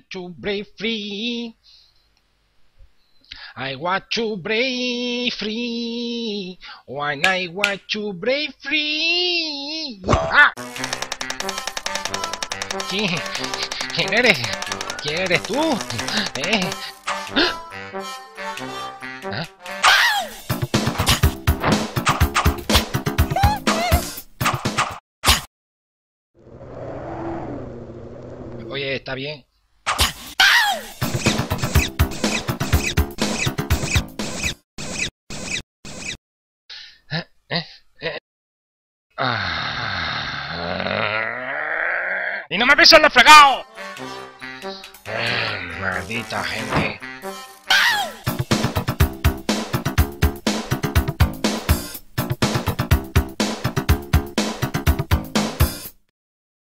want to break free. I want to break free. When I want to break free. ¡Ah! ¿Quién eres? ¿Quién eres tú? ¿Ah? Oye, ¿está bien? ¡Y no me pises el fregado! Maldita gente.